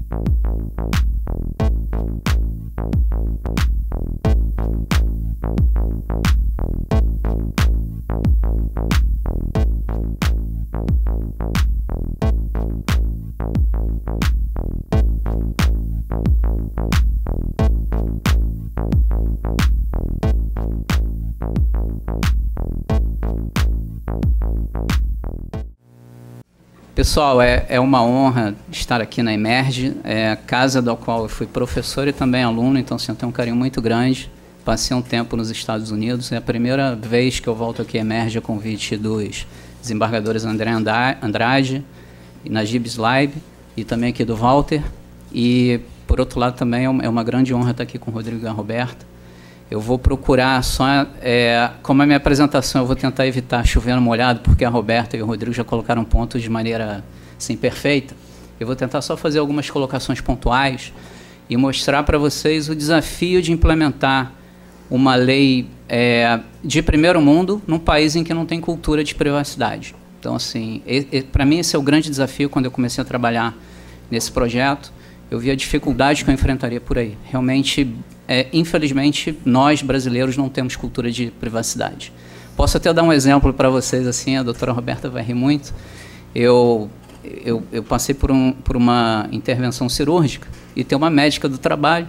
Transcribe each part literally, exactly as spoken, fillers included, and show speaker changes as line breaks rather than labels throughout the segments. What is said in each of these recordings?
Pessoal, é, é uma honra estar aqui na Emerge, é a casa da qual eu fui professor e também aluno, então assim, eu tenho um carinho muito grande. Passei um tempo nos Estados Unidos, é a primeira vez que eu volto aqui à Emerge a convite dos desembargadores André Andrade e Najib Slaib, e também aqui do Walter. E, por outro lado, também é uma grande honra estar aqui com o Rodrigo e a Roberta. Eu vou procurar só, é, como a minha apresentação, eu vou tentar evitar chovendo molhado, porque a Roberta e o Rodrigo já colocaram pontos de maneira assim, perfeita. Eu vou tentar só fazer algumas colocações pontuais e mostrar para vocês o desafio de implementar uma lei é, de primeiro mundo num país em que não tem cultura de privacidade. Então, assim, para mim esse é o grande desafio quando eu comecei a trabalhar nesse projeto. Eu vi a dificuldade que eu enfrentaria por aí. Realmente, é, infelizmente, nós brasileiros não temos cultura de privacidade. Posso até dar um exemplo para vocês, assim, a doutora Roberta vai rir muito. Eu, eu, eu passei por, um, por uma intervenção cirúrgica e tem uma médica do trabalho.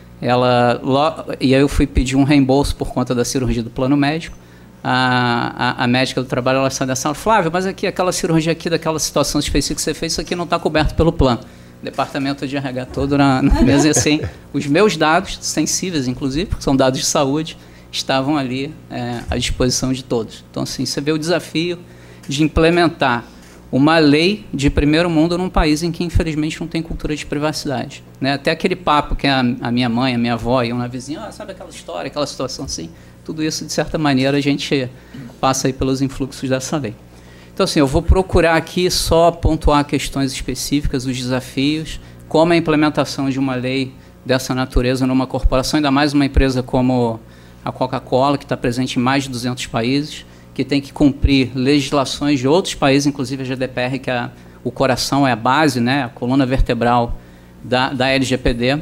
Ela, e aí eu fui pedir um reembolso por conta da cirurgia do plano médico. A, a, a médica do trabalho, ela sai da sala, Flávio, mas aqui, aquela cirurgia aqui, daquela situação específica que você fez, isso aqui não está coberto pelo plano. Departamento de R H todo na, na mesa, assim, os meus dados, sensíveis inclusive, porque são dados de saúde, estavam ali é, à disposição de todos. Então, assim, você vê o desafio de implementar uma lei de primeiro mundo num país em que, infelizmente, não tem cultura de privacidade. Né? Até aquele papo que a, a minha mãe, a minha avó iam na vizinha, ah, sabe aquela história, aquela situação assim, tudo isso, de certa maneira, a gente passa aí pelos influxos dessa lei. Então, assim, eu vou procurar aqui só pontuar questões específicas, os desafios, como a implementação de uma lei dessa natureza numa corporação, ainda mais uma empresa como a Coca-Cola, que está presente em mais de duzentos países, que tem que cumprir legislações de outros países, inclusive a G D P R, que é o coração, é a base, né, a coluna vertebral da, da L G P D,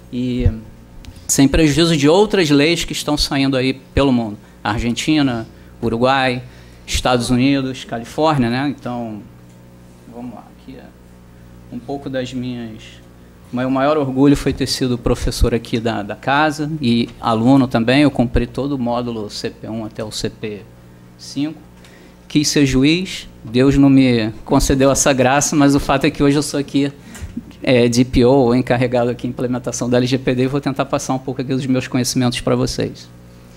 e sem prejuízo de outras leis que estão saindo aí pelo mundo. Argentina, Uruguai, Estados Unidos, Califórnia, né? Então, vamos lá. Aqui é um pouco das minhas... O meu maior orgulho foi ter sido professor aqui da, da casa e aluno também. Eu cumpri todo o módulo C P um até o C P cinco. Quis ser juiz. Deus não me concedeu essa graça, mas o fato é que hoje eu sou aqui é, D P O, encarregado aqui em implementação da L G P D, e vou tentar passar um pouco aqui dos meus conhecimentos para vocês.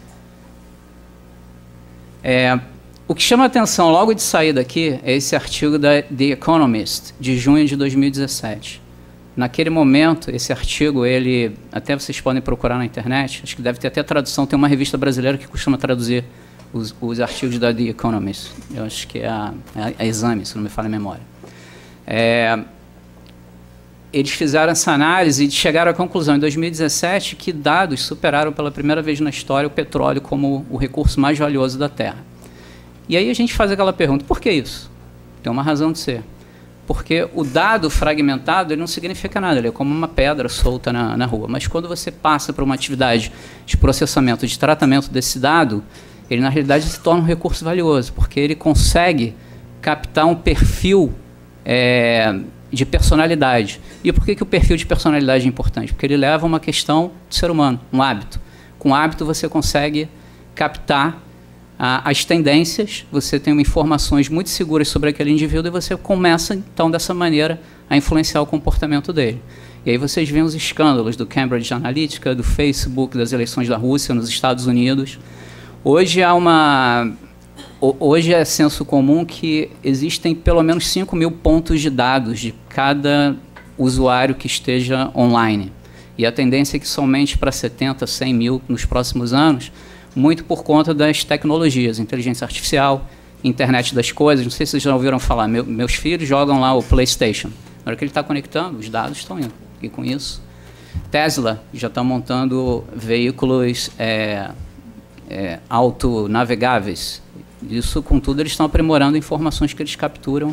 É... O que chama a atenção logo de saída aqui é esse artigo da The Economist, de junho de dois mil e dezessete. Naquele momento, esse artigo, ele, até vocês podem procurar na internet, acho que deve ter até tradução, tem uma revista brasileira que costuma traduzir os, os artigos da The Economist. Eu acho que é a, a, a Exame, se não me falha a memória. É, eles fizeram essa análise e chegaram à conclusão, em dois mil e dezessete, que dados superaram pela primeira vez na história o petróleo como o recurso mais valioso da Terra. E aí a gente faz aquela pergunta, por que isso? Tem uma razão de ser. Porque o dado fragmentado ele não significa nada, ele é como uma pedra solta na, na rua. Mas quando você passa para uma atividade de processamento, de tratamento desse dado, ele na realidade se torna um recurso valioso, porque ele consegue captar um perfil é, de personalidade. E por que, que o perfil de personalidade é importante? Porque ele leva a uma questão do ser humano, um hábito. Com hábito você consegue captar as tendências, você tem informações muito seguras sobre aquele indivíduo e você começa, então, dessa maneira, a influenciar o comportamento dele. E aí vocês veem os escândalos do Cambridge Analytica, do Facebook, das eleições da Rússia nos Estados Unidos. Hoje, há uma, hoje é senso comum que existem pelo menos cinco mil pontos de dados de cada usuário que esteja online. E a tendência é que somente para setenta, cem mil nos próximos anos, muito por conta das tecnologias, inteligência artificial, internet das coisas. Não sei se vocês já ouviram falar, meu, meus filhos jogam lá o PlayStation. Na hora que ele está conectando, os dados estão indo. E com isso, Tesla já está montando veículos é, é, autonavegáveis. Isso, contudo, eles estão aprimorando informações que eles capturam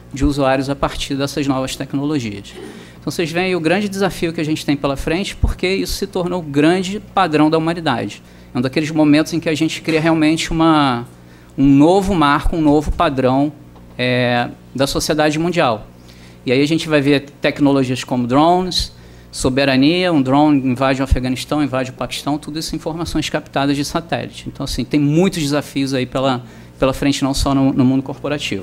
de usuários a partir dessas novas tecnologias. Então, vocês veem o grande desafio que a gente tem pela frente, porque isso se tornou o grande padrão da humanidade. É um daqueles momentos em que a gente cria realmente uma, um novo marco, um novo padrão é, da sociedade mundial. E aí a gente vai ver tecnologias como drones, soberania, um drone invade o Afeganistão, invade o Paquistão, tudo isso informações captadas de satélite. Então, assim, tem muitos desafios aí pela, pela frente, não só no, no mundo corporativo.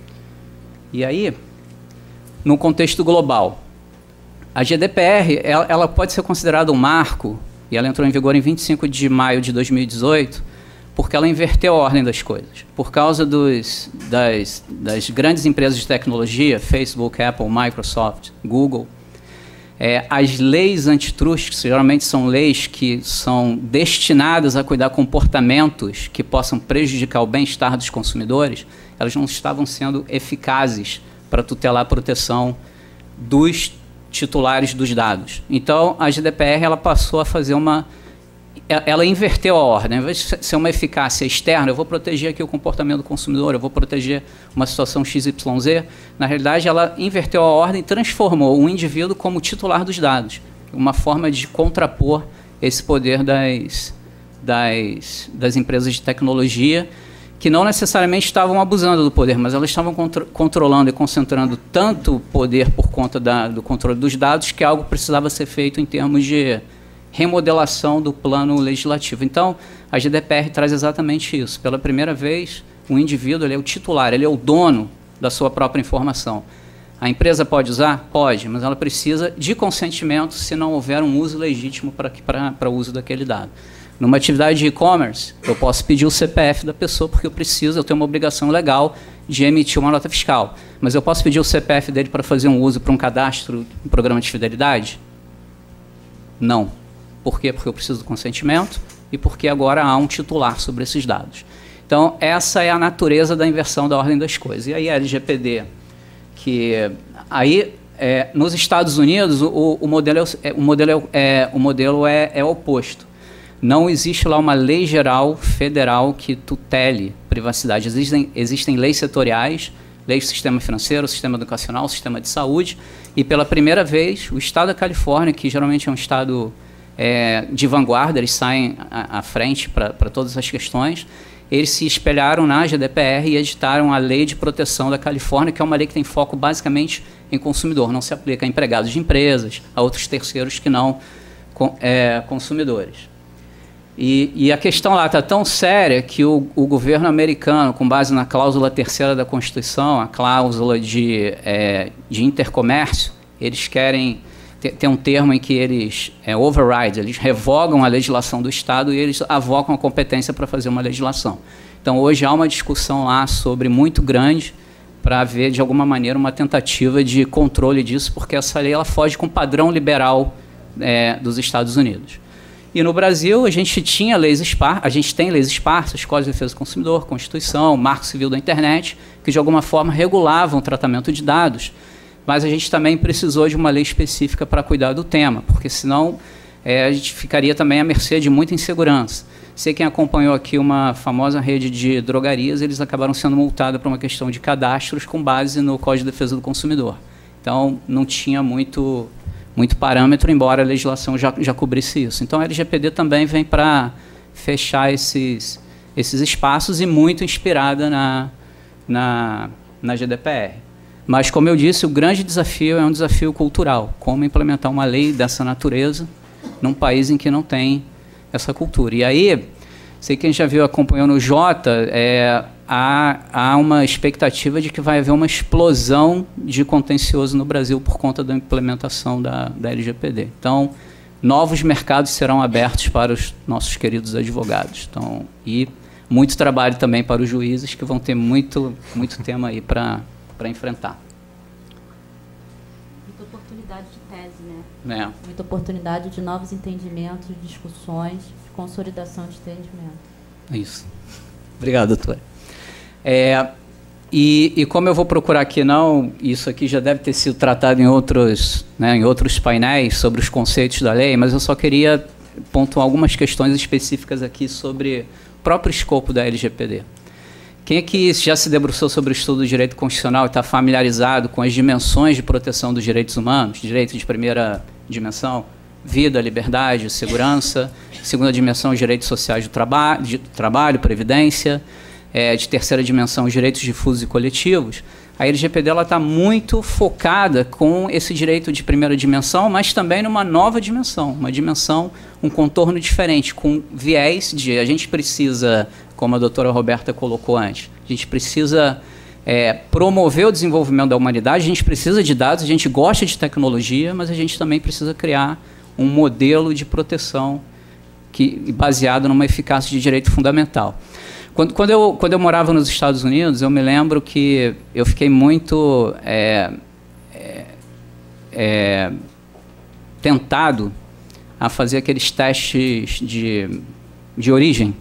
E aí, no contexto global, a G D P R ela, ela pode ser considerada um marco, e ela entrou em vigor em vinte e cinco de maio de dois mil e dezoito, porque ela inverteu a ordem das coisas. Por causa dos, das, das grandes empresas de tecnologia, Facebook, Apple, Microsoft, Google, é, as leis antitrust, que geralmente são leis que são destinadas a cuidar comportamentos que possam prejudicar o bem-estar dos consumidores, elas não estavam sendo eficazes para tutelar a proteção dos titulares dos dados. Então, a G D P R ela passou a fazer uma... Ela inverteu a ordem. Ao invés de ser uma eficácia externa, eu vou proteger aqui o comportamento do consumidor, eu vou proteger uma situação X Y Z, na realidade, ela inverteu a ordem e transformou o indivíduo como titular dos dados. Uma forma de contrapor esse poder das, das, das empresas de tecnologia, que não necessariamente estavam abusando do poder, mas elas estavam contro controlando e concentrando tanto poder por conta da, do controle dos dados, que algo precisava ser feito em termos de remodelação do plano legislativo. Então, a G D P R traz exatamente isso. Pela primeira vez, o indivíduo ele é o titular, ele é o dono da sua própria informação. A empresa pode usar? Pode, mas ela precisa de consentimento se não houver um uso legítimo para o uso daquele dado. Numa atividade de e-commerce, eu posso pedir o C P F da pessoa porque eu preciso, eu tenho uma obrigação legal de emitir uma nota fiscal. Mas eu posso pedir o C P F dele para fazer um uso para um cadastro, um programa de fidelidade? Não. Por quê? Porque eu preciso do consentimento e porque agora há um titular sobre esses dados. Então, essa é a natureza da inversão da ordem das coisas. E aí a L G P D, que aí, é, nos Estados Unidos, o, o modelo, é, o modelo, é, o modelo é, é oposto. Não existe lá uma lei geral federal que tutele privacidade. Existem, existem leis setoriais, leis do sistema financeiro, sistema educacional, sistema de saúde, e pela primeira vez, o estado da Califórnia, que geralmente é um estado é, de vanguarda, eles saem à, à frente para todas as questões, eles se espelharam na G D P R e editaram a Lei de Proteção da Califórnia, que é uma lei que tem foco basicamente em consumidor, não se aplica a empregados de empresas, a outros terceiros que não é, consumidores. E, e a questão lá está tão séria que o, o governo americano, com base na cláusula terceira da Constituição, a cláusula de, é, de intercomércio, eles querem ter, ter um termo em que eles é, override, eles revogam a legislação do Estado e eles avocam a competência para fazer uma legislação. Então, hoje há uma discussão lá sobre muito grande para haver, de alguma maneira, uma tentativa de controle disso, porque essa lei ela foge com o padrão liberal é, dos Estados Unidos. E no Brasil, a gente tinha leis esparsas, a gente tem leis esparsas, Código de Defesa do Consumidor, Constituição, Marco Civil da Internet, que de alguma forma regulavam o tratamento de dados, mas a gente também precisou de uma lei específica para cuidar do tema, porque senão é, a gente ficaria também à mercê de muita insegurança. Sei quem acompanhou aqui uma famosa rede de drogarias, eles acabaram sendo multados por uma questão de cadastros com base no Código de Defesa do Consumidor. Então, não tinha muito... muito parâmetro, embora a legislação já, já cobrisse isso. Então, a L G P D também vem para fechar esses, esses espaços e muito inspirada na, na, na G D P R. Mas, como eu disse, o grande desafio é um desafio cultural. Como implementar uma lei dessa natureza num país em que não tem essa cultura. E aí, sei que a gente já viu, acompanhou no Jota, é, há, há uma expectativa de que vai haver uma explosão de contencioso no Brasil por conta da implementação da, da L G P D. Então, novos mercados serão abertos para os nossos queridos advogados. Então, e muito trabalho também para os juízes, que vão ter muito, muito tema aí para para enfrentar.
Muita oportunidade de tese, né?
É.
Muita oportunidade de novos entendimentos, discussões, de consolidação de entendimento.
Isso. Obrigado, doutora. É, e, e como eu vou procurar aqui, não, isso aqui já deve ter sido tratado em outros, né, em outros painéis sobre os conceitos da lei, mas eu só queria pontuar algumas questões específicas aqui sobre o próprio escopo da L G P D. Quem é que já se debruçou sobre o estudo do direito constitucional e está familiarizado com as dimensões de proteção dos direitos humanos? Direito de primeira dimensão, vida, liberdade, segurança. Segunda dimensão, os direitos sociais do traba de trabalho, previdência. É, de terceira dimensão, os direitos difusos e coletivos. A L G P D está muito focada com esse direito de primeira dimensão, mas também numa nova dimensão, uma dimensão, um contorno diferente, com viés de a gente precisa, como a doutora Roberta colocou antes, a gente precisa é, promover o desenvolvimento da humanidade, a gente precisa de dados, a gente gosta de tecnologia, mas a gente também precisa criar um modelo de proteção que, baseado numa eficácia de direito fundamental. Quando, quando, eu, quando eu morava nos Estados Unidos, eu me lembro que eu fiquei muito é, é, é, tentado a fazer aqueles testes de, de origem,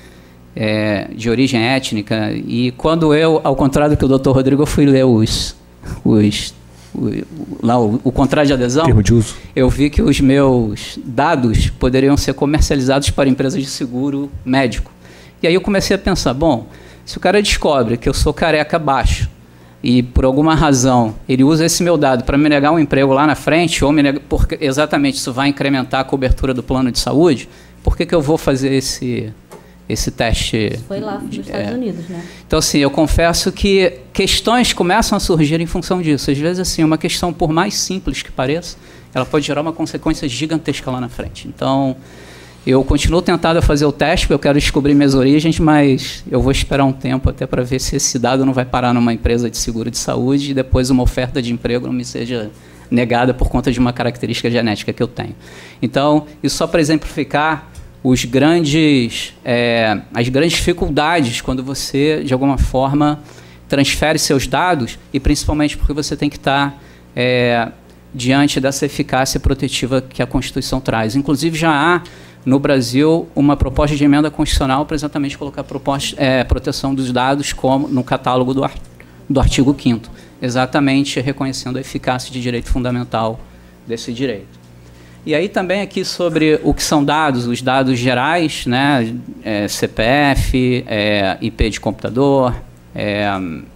é, de origem étnica. E quando eu, ao contrário do que o doutor Rodrigo, eu fui ler os, os, o, lá, o, o contrato de adesão,
termo de uso,
eu vi que os meus dados poderiam ser comercializados para empresas de seguro médico. E aí eu comecei a pensar, bom, se o cara descobre que eu sou careca baixo e por alguma razão ele usa esse meu dado para me negar um emprego lá na frente, ou me nega, porque exatamente isso vai incrementar a cobertura do plano de saúde, por que, que eu vou fazer esse, esse teste?
Isso foi lá nos Estados
é.
Unidos, né?
Então, assim, eu confesso que questões começam a surgir em função disso. Às vezes, assim, uma questão, por mais simples que pareça, ela pode gerar uma consequência gigantesca lá na frente. Então, eu continuo tentado a fazer o teste, porque eu quero descobrir minhas origens, mas eu vou esperar um tempo até para ver se esse dado não vai parar numa empresa de seguro de saúde e depois uma oferta de emprego não me seja negada por conta de uma característica genética que eu tenho. Então, isso só para exemplificar os grandes, é, as grandes dificuldades quando você, de alguma forma, transfere seus dados e principalmente porque você tem que estar é, diante dessa eficácia protetiva que a Constituição traz. Inclusive, já há no Brasil uma proposta de emenda constitucional para exatamente colocar proposta, é, proteção dos dados como no catálogo do, do artigo quinto, exatamente reconhecendo a eficácia de direito fundamental desse direito. E aí também aqui sobre o que são dados, os dados gerais, né, é, C P F, é, I P de computador, é,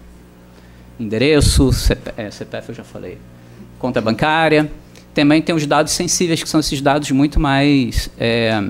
endereço, C P, é, C P F eu já falei, conta bancária. Também tem os dados sensíveis, que são esses dados muito mais é,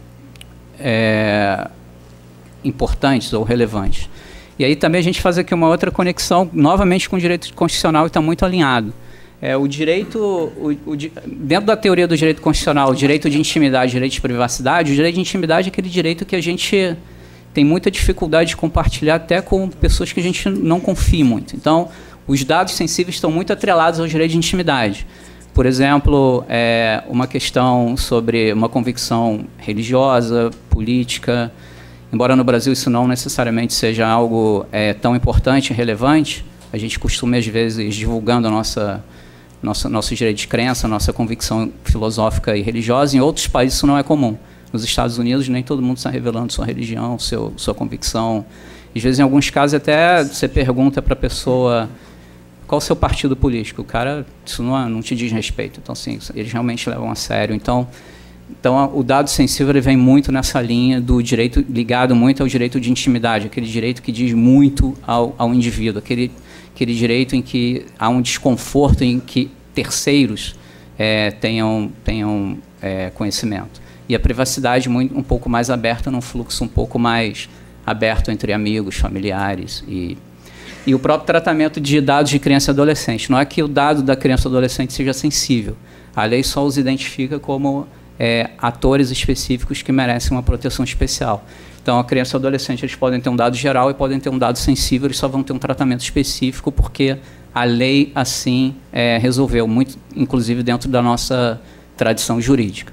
é, importantes ou relevantes. E aí também a gente faz aqui uma outra conexão, novamente com o direito constitucional, e está muito alinhado. É, o direito, o, o, dentro da teoria do direito constitucional, o direito de intimidade, o direito de privacidade, o direito de intimidade é aquele direito que a gente tem muita dificuldade de compartilhar até com pessoas que a gente não confia muito. Então, os dados sensíveis estão muito atrelados ao direito de intimidade. Por exemplo, é, uma questão sobre uma convicção religiosa, política. Embora no Brasil isso não necessariamente seja algo é, tão importante e relevante, a gente costuma, às vezes, divulgando a nossa, nossa, nosso direito de crença, nossa convicção filosófica e religiosa. Em outros países isso não é comum. Nos Estados Unidos, nem todo mundo está revelando sua religião, seu, sua convicção. Às vezes, em alguns casos, até você pergunta para a pessoa qual o seu partido político. O cara, isso não, não te diz respeito. Então, sim, eles realmente levam a sério. Então, então o dado sensível ele vem muito nessa linha do direito, ligado muito ao direito de intimidade, aquele direito que diz muito ao, ao indivíduo, aquele, aquele direito em que há um desconforto em que terceiros é, tenham, tenham é, conhecimento. E a privacidade muito, um pouco mais aberta, num fluxo um pouco mais aberto entre amigos, familiares e... E o próprio tratamento de dados de criança e adolescente. Não é que o dado da criança e adolescente seja sensível. A lei só os identifica como é, atores específicos que merecem uma proteção especial. Então, a criança e o adolescente eles podem ter um dado geral e podem ter um dado sensível, eles só vão ter um tratamento específico porque a lei assim é, resolveu, muito, inclusive dentro da nossa tradição jurídica.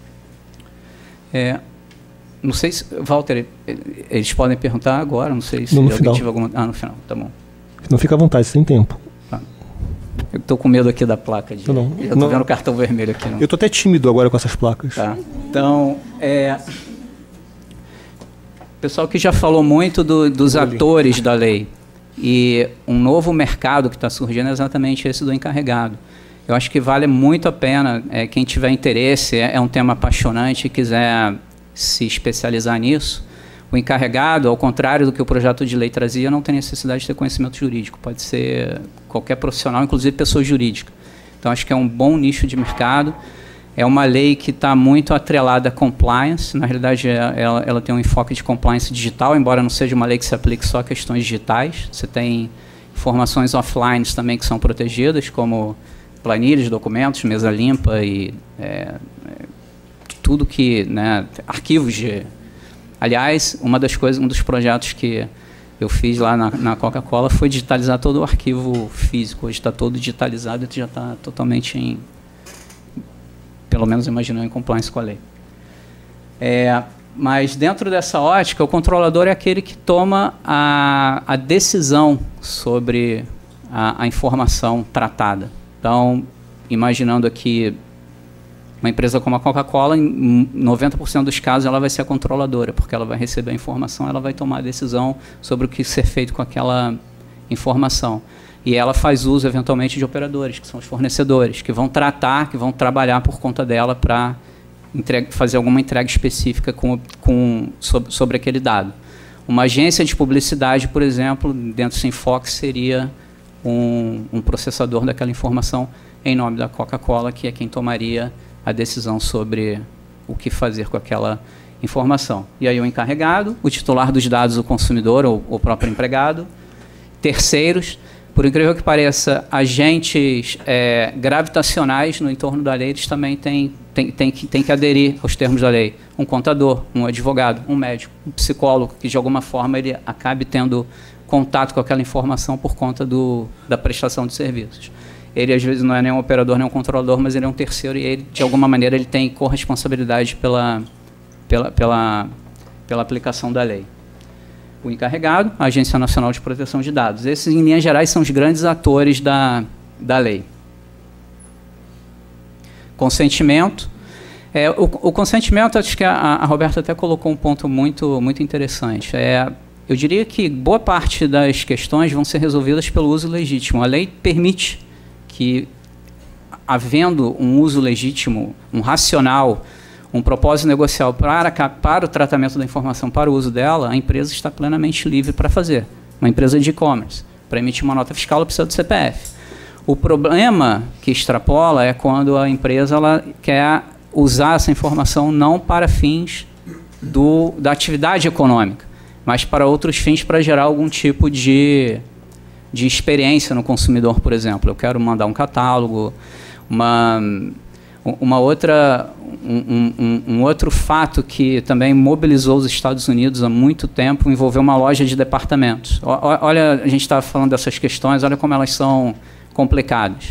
É, não sei se, Walter, eles podem perguntar agora, não sei se
no
alguém
final.
tiver alguma... Ah, no final, tá bom.
Não fica à vontade, sem tempo.
Tá. Eu estou com medo aqui da placa. De,
não,
eu estou vendo o cartão vermelho aqui. Não.
Eu estou até tímido agora com essas placas.
Tá. Então, é... o pessoal que já falou muito do, dos atores da lei. E um novo mercado que está surgindo é exatamente esse do encarregado. Eu acho que vale muito a pena, é, quem tiver interesse, é, é um tema apaixonante e quiser se especializar nisso, O encarregado, ao contrário do que o projeto de lei trazia, não tem necessidade de ter conhecimento jurídico. Pode ser qualquer profissional, inclusive pessoa jurídica. Então, acho que é um bom nicho de mercado. É uma lei que está muito atrelada à compliance. Na realidade, ela, ela tem um enfoque de compliance digital, embora não seja uma lei que se aplique só a questões digitais. Você tem informações offline também que são protegidas, como planilhas, documentos, mesa limpa e é, é, tudo que... Né, arquivos de... Aliás, uma das coisas, um dos projetos que eu fiz lá na, na Coca-Cola foi digitalizar todo o arquivo físico. Hoje está todo digitalizado e já está totalmente em, pelo menos imaginando, em compliance com a lei. É, mas dentro dessa ótica, o controlador é aquele que toma a, a decisão sobre a, a informação tratada. Então, imaginando aqui uma empresa como a Coca-Cola, em noventa por cento dos casos, ela vai ser a controladora, porque ela vai receber a informação, ela vai tomar a decisão sobre o que ser feito com aquela informação. E ela faz uso, eventualmente, de operadores, que são os fornecedores, que vão tratar, que vão trabalhar por conta dela para fazer alguma entrega específica com, com, sobre, sobre aquele dado. Uma agência de publicidade, por exemplo, dentro do Sinfox, seria um, um processador daquela informação em nome da Coca-Cola, que é quem tomaria a decisão sobre o que fazer com aquela informação. E aí o encarregado, o titular dos dados, o consumidor ou o próprio empregado, terceiros, por incrível que pareça, agentes é, gravitacionais no entorno da lei, eles também têm, têm, têm, que, têm que aderir aos termos da lei. Um contador, um advogado, um médico, um psicólogo, que de alguma forma ele acabe tendo contato com aquela informação por conta do, da prestação de serviços. Ele, às vezes, não é nem um operador, nem um controlador, mas ele é um terceiro e, ele, de alguma maneira, ele tem corresponsabilidade pela, pela, pela, pela aplicação da lei. O encarregado, a Agência Nacional de Proteção de Dados. Esses, em linhas gerais, são os grandes atores da, da lei. Consentimento. É, o, o consentimento, acho que a, a Roberta até colocou um ponto muito, muito interessante. É, eu diria que boa parte das questões vão ser resolvidas pelo uso legítimo. A lei permite que, havendo um uso legítimo, um racional, um propósito negocial para, para o tratamento da informação, para o uso dela, a empresa está plenamente livre para fazer. Uma empresa de e-commerce, para emitir uma nota fiscal, ela precisa do C P F. O problema que extrapola é quando a empresa ela quer usar essa informação não para fins do, da atividade econômica, mas para outros fins, para gerar algum tipo de... de experiência no consumidor, por exemplo. Eu quero mandar um catálogo, uma, uma outra, um, um, um outro fato que também mobilizou os Estados Unidos há muito tempo, envolveu uma loja de departamentos. Olha, a gente estava falando dessas questões, olha como elas são complicadas.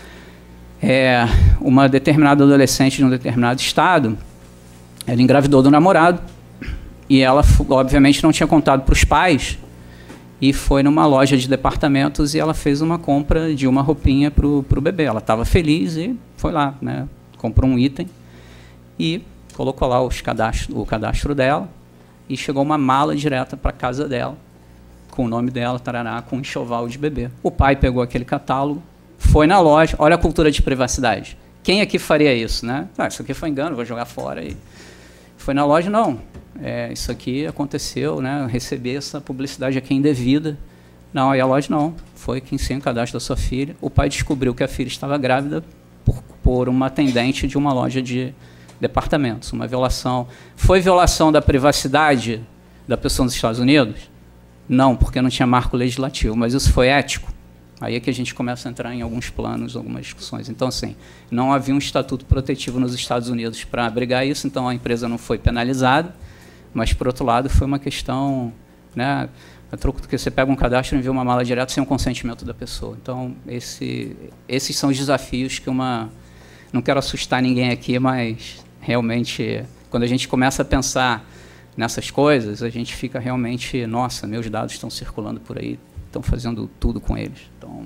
É, uma determinada adolescente de um determinado estado, ela engravidou do namorado, e ela, obviamente, não tinha contado para os pais, e foi numa loja de departamentos e ela fez uma compra de uma roupinha para o bebê. Ela estava feliz e foi lá, né, comprou um item e colocou lá os cadastro, o cadastro dela e chegou uma mala direta para a casa dela, com o nome dela, tarará, com um enxoval de bebê. O pai pegou aquele catálogo, foi na loja, olha a cultura de privacidade. Quem aqui faria isso, né? Ah, isso aqui foi engano, vou jogar fora. E foi na loja, não. É, isso aqui aconteceu, né? Receber essa publicidade aqui indevida. Não, aí a loja não. Foi quem sem o cadastro da sua filha. O pai descobriu que a filha estava grávida por, por uma atendente de uma loja de departamentos. Uma violação. Foi violação da privacidade da pessoa nos Estados Unidos? Não, porque não tinha marco legislativo. Mas isso foi ético? Aí é que a gente começa a entrar em alguns planos, algumas discussões. Então, assim, não havia um estatuto protetivo nos Estados Unidos para abrigar isso, então a empresa não foi penalizada. Mas, por outro lado, foi uma questão, né, a troco do que você pega um cadastro e envia uma mala direto sem o consentimento da pessoa. Então, esse, esses são os desafios que uma... Não quero assustar ninguém aqui, mas realmente, quando a gente começa a pensar nessas coisas, a gente fica realmente, nossa, meus dados estão circulando por aí, estão fazendo tudo com eles. Então,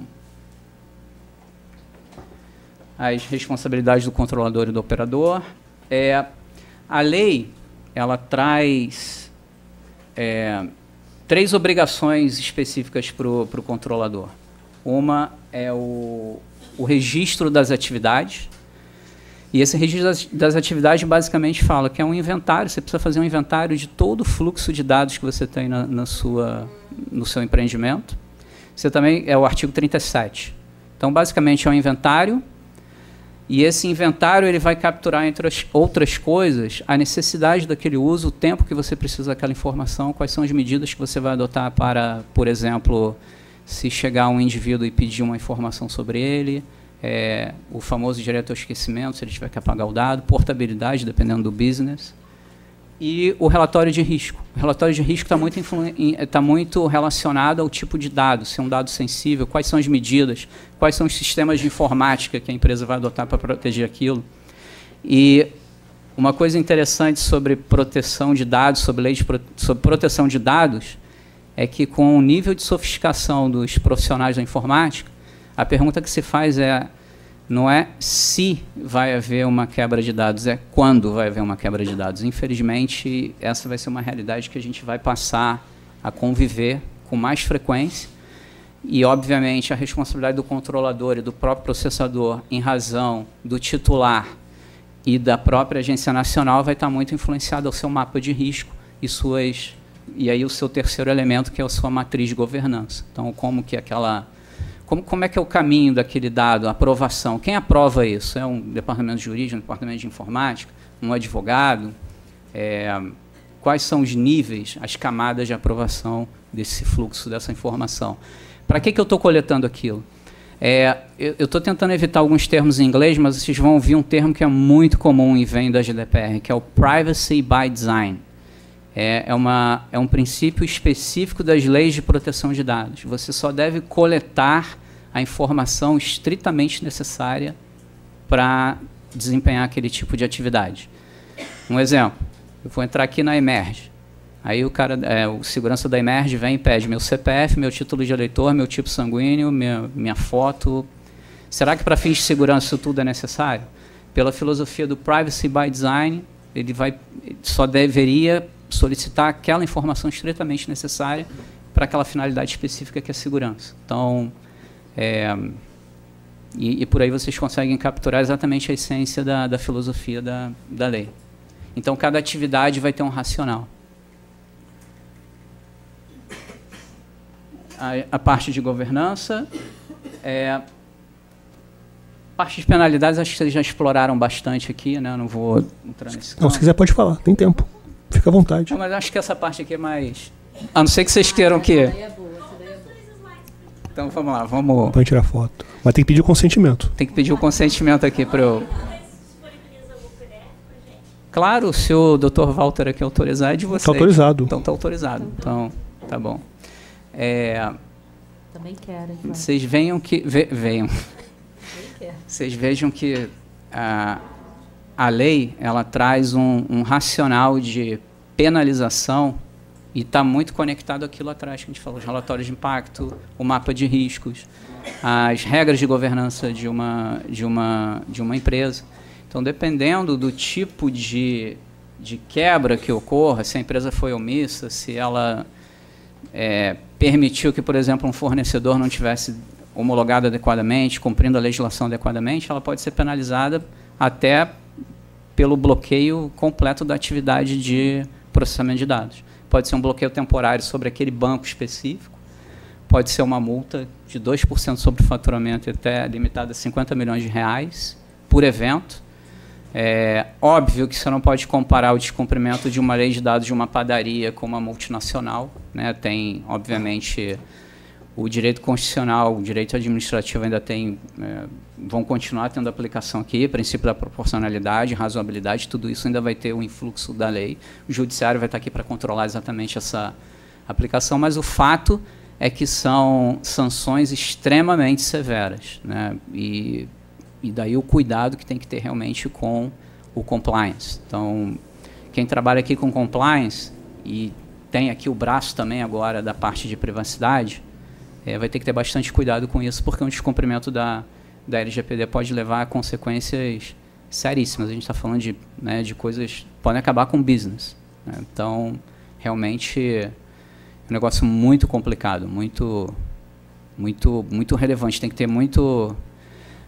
as responsabilidades do controlador e do operador. É, a lei... ela traz é, três obrigações específicas para o controlador. Uma é o, o registro das atividades, E esse registro das, das atividades basicamente fala que é um inventário, você precisa fazer um inventário de todo o fluxo de dados que você tem na, na sua, no seu empreendimento. Você também é o artigo trinta e sete. Então, basicamente, é um inventário, e esse inventário ele vai capturar, entre as outras coisas, a necessidade daquele uso, o tempo que você precisa daquela informação, quais são as medidas que você vai adotar para, por exemplo, se chegar um indivíduo e pedir uma informação sobre ele, é, o famoso direito ao esquecimento, se ele tiver que apagar o dado, portabilidade, dependendo do business, e o relatório de risco. O relatório de risco está muito, tá muito relacionado ao tipo de dado, se é um dado sensível, quais são as medidas, quais são os sistemas de informática que a empresa vai adotar para proteger aquilo. E uma coisa interessante sobre proteção de dados, sobre lei de pro, sobre proteção de dados, é que com o nível de sofisticação dos profissionais da informática, a pergunta que se faz é, não é se vai haver uma quebra de dados, é quando vai haver uma quebra de dados. Infelizmente, essa vai ser uma realidade que a gente vai passar a conviver com mais frequência e, obviamente, a responsabilidade do controlador e do próprio processador, em razão do titular e da própria agência nacional, vai estar muito influenciada ao seu mapa de risco e suas e aí o seu terceiro elemento, que é a sua matriz de governança. Então, como que aquela Como, como é que é o caminho daquele dado, a aprovação? Quem aprova isso? É um departamento jurídico, um departamento de informática, um advogado? É, quais são os níveis, as camadas de aprovação desse fluxo, dessa informação? Para que, que eu estou coletando aquilo? É, eu estou tentando evitar alguns termos em inglês, mas vocês vão ouvir um termo que é muito comum e vem da G D P R, que é o Privacy by Design. É, é, uma, é um princípio específico das leis de proteção de dados. Você só deve coletar a informação estritamente necessária para desempenhar aquele tipo de atividade. Um exemplo, eu vou entrar aqui na Emerge. Aí o cara, é, o segurança da Emerge vem e pede meu C P F, meu título de eleitor, meu tipo sanguíneo, minha, minha foto. Será que para fins de segurança isso tudo é necessário? Pela filosofia do Privacy by Design, ele vai, só deveria solicitar aquela informação estritamente necessária para aquela finalidade específica que é a segurança. Então, é, e, e por aí vocês conseguem capturar exatamente a essência da, da filosofia da, da lei. Então, cada atividade vai ter um racional. A, a parte de governança, é, a parte de penalidades, acho que vocês já exploraram bastante aqui, né? Não vou entrar nesse campo.
Não, se quiser pode falar, tem tempo. Fica à vontade.
Não, mas acho que essa parte aqui é mais... A não ser que vocês queiram que...
Essa daí é boa, essa daí é boa.
Então, vamos lá, vamos...
Pode tirar foto. Mas tem que pedir o consentimento.
Tem que pedir o consentimento aqui para eu... Claro, se o doutor Walter aqui autorizar, é de vocês.
Está autorizado.
Então, está autorizado. Então, tá bom. É,
Também quero. Então.
vocês venham que... Ve, venham.
Também quero.
Vocês vejam que a, a lei, ela traz um, um racional de penalização e está muito conectado àquilo atrás que a gente falou, os relatórios de impacto, o mapa de riscos, as regras de governança de uma, de uma, de uma empresa. Então, dependendo do tipo de, de quebra que ocorra, se a empresa foi omissa, se ela é, permitiu que, por exemplo, um fornecedor não tivesse homologado adequadamente, cumprindo a legislação adequadamente, ela pode ser penalizada até pelo bloqueio completo da atividade de processamento de dados. Pode ser um bloqueio temporário sobre aquele banco específico, pode ser uma multa de dois por cento sobre o faturamento até limitada a cinquenta milhões de reais por evento. É óbvio que você não pode comparar o descumprimento de uma lei de dados de uma padaria com uma multinacional, né? Tem, obviamente, o direito constitucional, o direito administrativo ainda tem, é, vão continuar tendo aplicação aqui, princípio da proporcionalidade, razoabilidade, tudo isso ainda vai ter o influxo da lei. O judiciário vai estar aqui para controlar exatamente essa aplicação, mas o fato é que são sanções extremamente severas, né? E E daí o cuidado que tem que ter realmente com o compliance. Então, quem trabalha aqui com compliance e tem aqui o braço também agora da parte de privacidade, é, vai ter que ter bastante cuidado com isso, porque um descumprimento da, da L G P D pode levar a consequências seríssimas. A gente está falando de, né, de coisas que podem acabar com o business, né? Então, realmente, é um negócio muito complicado, muito, muito, muito relevante. Tem que ter muito...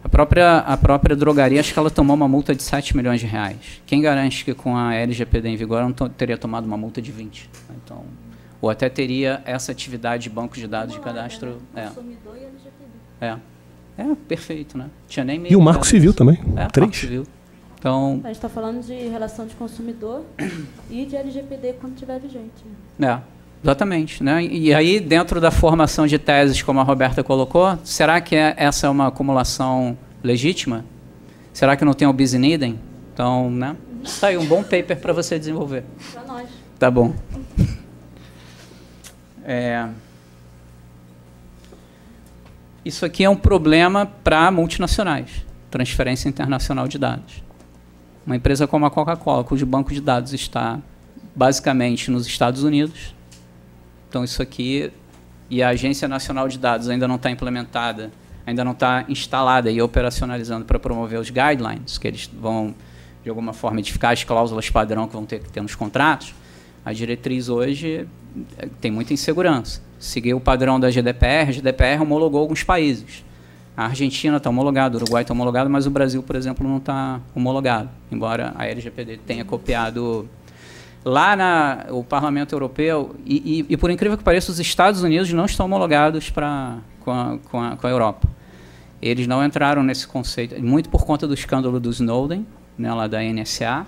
A própria, a própria drogaria, acho que ela tomou uma multa de sete milhões de reais. Quem garante que com a L G P D em vigor ela não to teria tomado uma multa de vinte? Então, ou até teria essa atividade de banco de dados de cadastro. É.
Consumidor e L G P D.
É. É, perfeito, né? Tinha nem
E o Marco Civil também.
É,
Três.
Marco Civil. Então,
A gente está falando de relação de consumidor e de L G P D quando estiver vigente.
é, exatamente. Né? E aí, dentro da formação de teses, como a Roberta colocou, será que é, essa é uma acumulação legítima? Será que não tem o bis in idem? Então, né? Tá aí um bom paper para você desenvolver.
Para nós.
Tá bom. É, isso aqui é um problema para multinacionais, transferência internacional de dados. Uma empresa como a Coca-Cola, cujo banco de dados está basicamente nos Estados Unidos. Então, isso aqui, e a Agência Nacional de Dados ainda não está implementada, ainda não está instalada e operacionalizando para promover os guidelines, que eles vão, de alguma forma, edificar as cláusulas padrão que vão ter que ter nos contratos. A diretriz hoje tem muita insegurança. Seguir o padrão da G D P R, a G D P R homologou alguns países. A Argentina está homologada, o Uruguai está homologado, mas o Brasil, por exemplo, não está homologado, embora a L G P D tenha copiado lá na, o Parlamento Europeu, e, e, e por incrível que pareça, os Estados Unidos não estão homologados pra, com, a, com, a, com a Europa. Eles não entraram nesse conceito, muito por conta do escândalo do Snowden, né, lá da N S A,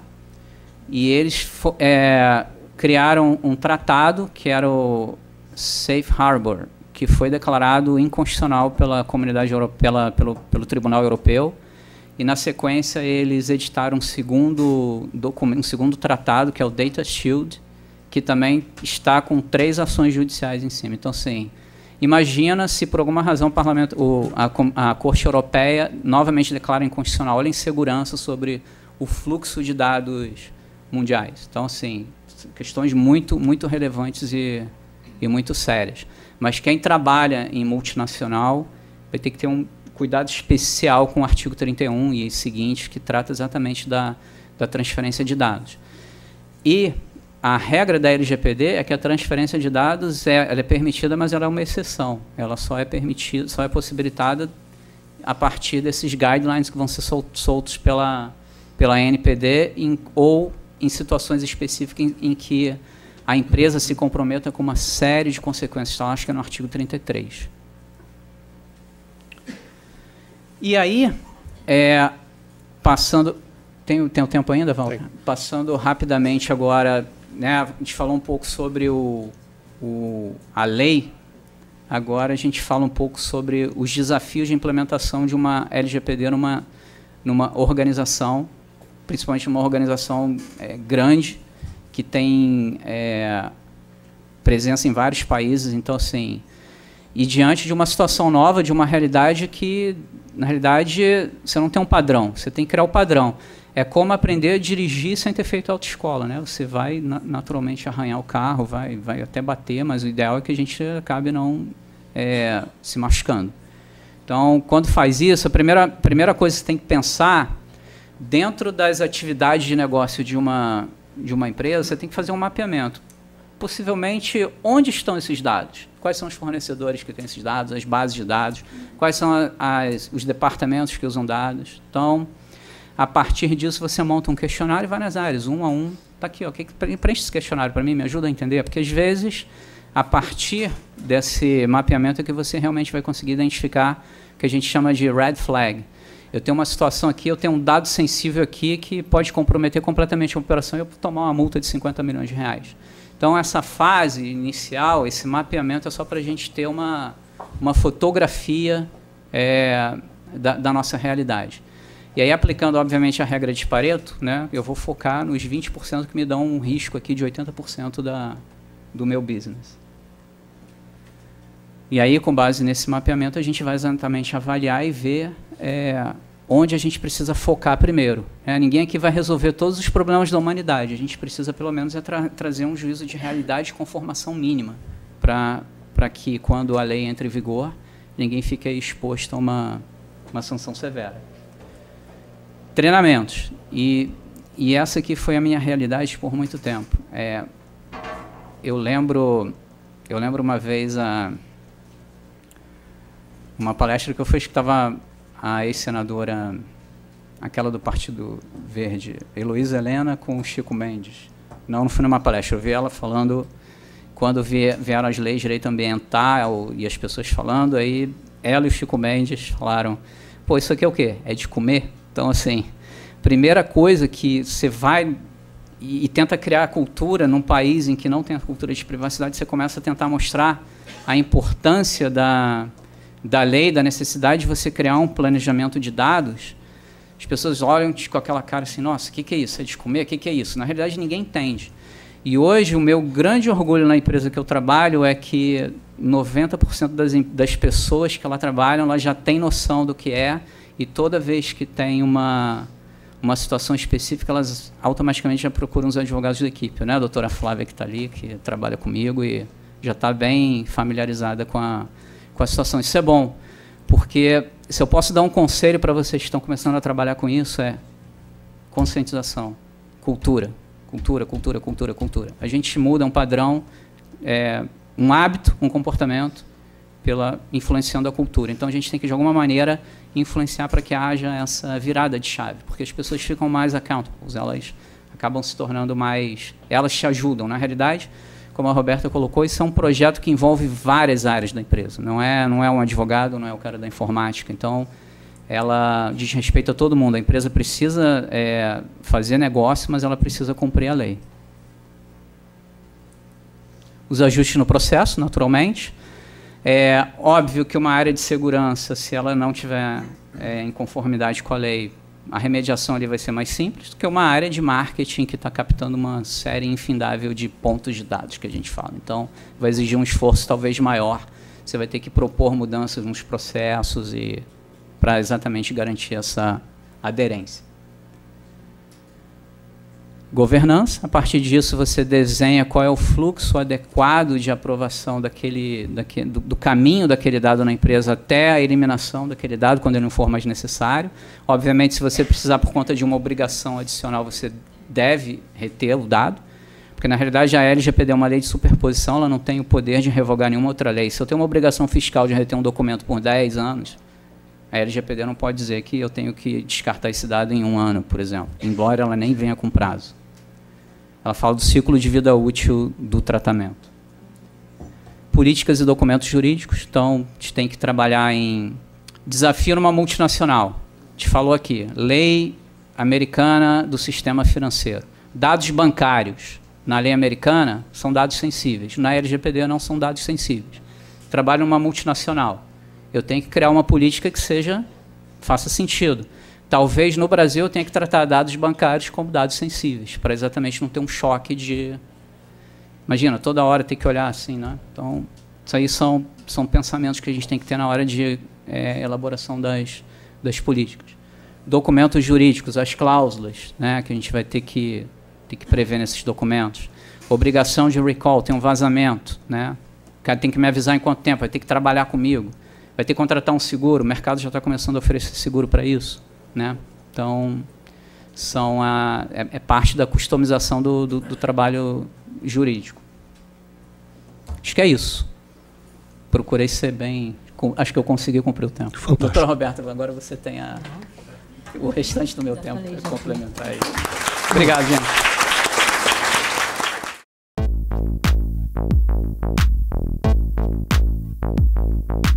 e eles é, criaram um tratado que era o Safe Harbor, que foi declarado inconstitucional pela comunidade europeia, pelo, pelo Tribunal Europeu, e na sequência eles editaram um segundo documento, um segundo tratado, que é o Data Shield, que também está com três ações judiciais em cima. Então, assim, imagina se por alguma razão o parlamento, o, a, a Corte Europeia novamente declara inconstitucional a insegurança sobre o fluxo de dados mundiais. Então, assim, questões muito, muito relevantes e, e muito sérias. Mas quem trabalha em multinacional vai ter que ter um cuidado especial com o artigo trinta e um e seguintes, que trata exatamente da, da transferência de dados. E a regra da L G P D é que a transferência de dados é, ela é permitida, mas ela é uma exceção. Ela só é permitida, só é possibilitada a partir desses guidelines que vão ser sol, soltos pela, pela N P D em, ou em situações específicas em, em que a empresa se comprometa com uma série de consequências. Então, acho que é no artigo trinta e três. E aí, é, passando... Tem, tem o tempo ainda, Walter? Passando rapidamente agora, né, a gente falou um pouco sobre o, o, a lei, agora a gente fala um pouco sobre os desafios de implementação de uma L G P D numa, numa organização, principalmente uma organização é, grande, que tem é, presença em vários países. Então, assim, e diante de uma situação nova, de uma realidade que, na realidade, você não tem um padrão, você tem que criar o padrão. É como aprender a dirigir sem ter feito autoescola, né? Você vai na, naturalmente arranhar o carro, vai, vai até bater, mas o ideal é que a gente acabe não é, se machucando. Então, quando faz isso, a primeira, primeira coisa que você tem que pensar, dentro das atividades de negócio de uma, de uma empresa, você tem que fazer um mapeamento. Possivelmente, onde estão esses dados? Quais são os fornecedores que têm esses dados, as bases de dados? Quais são as, os departamentos que usam dados? Então, a partir disso, você monta um questionário e vai nas áreas, um a um. Está aqui, ó, que, preenche esse questionário para mim, me ajuda a entender, porque às vezes, a partir desse mapeamento é que você realmente vai conseguir identificar o que a gente chama de red flag. Eu tenho uma situação aqui, eu tenho um dado sensível aqui que pode comprometer completamente a operação e eu tomar uma multa de cinquenta milhões de reais. Então, essa fase inicial, esse mapeamento é só para a gente ter uma, uma fotografia é, da, da nossa realidade. E aí, aplicando, obviamente, a regra de Pareto, né, eu vou focar nos vinte por cento que me dão um risco aqui de oitenta por cento da, do meu business. E aí, com base nesse mapeamento, a gente vai exatamente avaliar e ver é, onde a gente precisa focar primeiro. É, ninguém aqui vai resolver todos os problemas da humanidade. A gente precisa, pelo menos, é tra trazer um juízo de realidade com formação mínima para para que, quando a lei entre em vigor, ninguém fique exposto a uma, uma sanção severa. Treinamentos. E, e essa aqui foi a minha realidade por muito tempo. É, eu lembro eu lembro uma vez a, uma palestra que eu fiz que estava a ex-senadora, aquela do Partido Verde, Heloísa Helena com o Chico Mendes. Não, não fui numa palestra, eu vi ela falando, quando vieram as leis de direito ambiental e as pessoas falando, aí ela e o Chico Mendes falaram, pô, isso aqui é o quê? É de comer? Então, assim, primeira coisa que você vai e, e tenta criar a cultura num país em que não tem a cultura de privacidade, você começa a tentar mostrar a importância da, da lei, da necessidade de você criar um planejamento de dados. As pessoas olham com aquela cara assim, nossa, o que, que é isso? É de comer? O que, que é isso? Na realidade, ninguém entende. E hoje, o meu grande orgulho na empresa que eu trabalho é que noventa por cento das, das pessoas que lá trabalham, elas já têm noção do que é, e toda vez que tem uma, uma situação específica, elas automaticamente já procuram os advogados da equipe, né? A doutora Flávia, que está ali, que trabalha comigo e já está bem familiarizada com a, com a situação. Isso é bom, porque se eu posso dar um conselho para vocês que estão começando a trabalhar com isso, é conscientização, cultura. Cultura, cultura, cultura, cultura. A gente muda um padrão, é, um hábito, um comportamento, pela influenciando a cultura. Então, a gente tem que, de alguma maneira, influenciar para que haja essa virada de chave, porque as pessoas ficam mais accountable, elas acabam se tornando mais... Elas te ajudam. Na realidade, como a Roberta colocou, isso é um projeto que envolve várias áreas da empresa. Não é, não é um advogado, não é o cara da informática. Então, ela diz respeito a todo mundo. A empresa precisa é, fazer negócio, mas ela precisa cumprir a lei. Os ajustes no processo, naturalmente. É óbvio que uma área de segurança, se ela não tiver é, em conformidade com a lei, a remediação ali vai ser mais simples do que uma área de marketing que está captando uma série infindável de pontos de dados que a gente fala. Então, vai exigir um esforço talvez maior. Você vai ter que propor mudanças nos processos e para exatamente garantir essa aderência. Governança, a partir disso você desenha qual é o fluxo adequado de aprovação daquele, daquele, do, do caminho daquele dado na empresa até a eliminação daquele dado, quando ele não for mais necessário. Obviamente, se você precisar por conta de uma obrigação adicional, você deve reter o dado, porque na realidade a L G P D é uma lei de superposição, ela não tem o poder de revogar nenhuma outra lei. Se eu tenho uma obrigação fiscal de reter um documento por dez anos, a L G P D não pode dizer que eu tenho que descartar esse dado em um ano, por exemplo, embora ela nem venha com prazo. Ela fala do ciclo de vida útil do tratamento. Políticas e documentos jurídicos. Então, a gente tem que trabalhar em desafio numa multinacional. A gente falou aqui, lei americana do sistema financeiro. Dados bancários, na lei americana, são dados sensíveis. Na L G P D não são dados sensíveis. Trabalho numa multinacional. Eu tenho que criar uma política que seja, faça sentido. Talvez no Brasil eu tenha que tratar dados bancários como dados sensíveis, para exatamente não ter um choque de... Imagina, toda hora ter que olhar assim, né? Então, isso aí são, são pensamentos que a gente tem que ter na hora de é, elaboração das, das políticas. Documentos jurídicos, as cláusulas, né, que a gente vai ter que, ter que prever nesses documentos. Obrigação de recall, tem um vazamento, né? O cara tem que me avisar em quanto tempo, vai ter que trabalhar comigo, vai ter que contratar um seguro, o mercado já está começando a oferecer seguro para isso. Né? Então, são a, é, é parte da customização do, do, do trabalho jurídico. Acho que é isso. Procurei ser bem... Com, acho que eu consegui cumprir o tempo.
Fantástico.
Doutora Roberta, agora você tem a, o restante do meu já tempo para complementar aí. Obrigado, gente.